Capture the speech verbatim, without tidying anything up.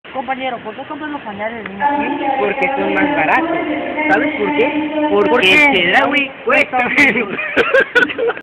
Compañero, ¿por qué compras los pañales de niño aquí? Porque son más baratos. ¿Sabes por qué? Porque ¿Por qué? el Chedraui cuesta menos.